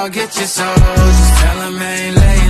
get your soul. Just tell 'em I ain't late.